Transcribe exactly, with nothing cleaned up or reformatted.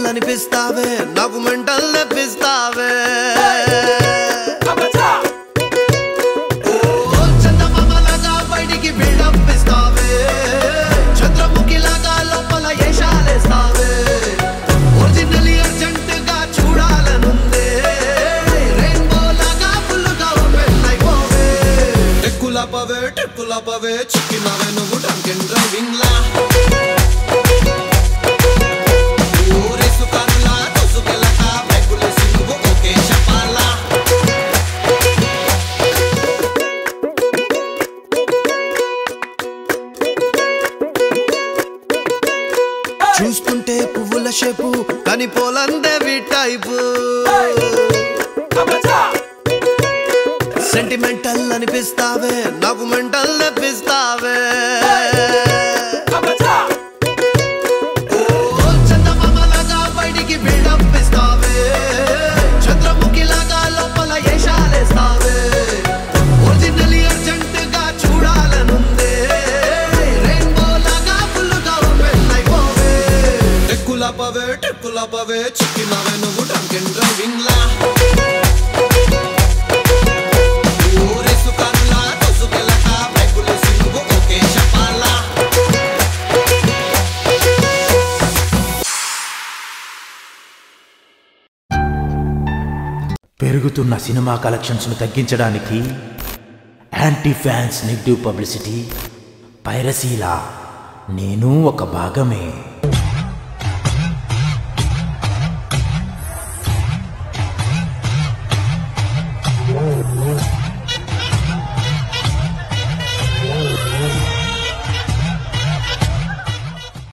అనిపిస్తావే నాకు మెంటల్ తెప్పిస్తావే చందమామలాగా బయటికి బిల్డప్ ఇస్తావే చంద్రముఖిలాగా లోపల ఏషాలేస్తావే ఒరిజినల్ అర్జెంట్ గా చూడాలనుందే రెయిన్బో లాగా ఫుల్గా ఓపెన్ అయిపోవే టెక్కులాపవే టెక్కులాపవే చిక్కినావే నువ్వు డ్రంకెన్ డ్రైవింగ్ లా చూస్తుంటే పువ్వుల షేపు కానీ పోలందేవి టైపు సెంటిమెంటల్ అనిపిస్తావే నాకు మెంటల్ తెప్పిస్తావే చందమామలాగా బయటికి బిల్డప్ ఇస్తావే చంద్రముఖిలాగా లోపల ఏషాలేస్తావే ఒరిజినల్ అర్జెంట్ గా చూడాలనుందే రెయిన్బో లాగా ఫుల్గా ఓపెన్ అయిపోవే టెక్కులాపవే టెక్కులాపవే చిక్కినావే నువ్వు డ్రంకెన్ డ్రైవింగ్ లా పెరుగుతున్న సినిమా కలెక్షన్స్ను తగ్గించడానికి యాంటీ ఫ్యాన్స్ నెగిటివ్ పబ్లిసిటీ పైరసీలా నేను ఒక భాగమే. Tollywood.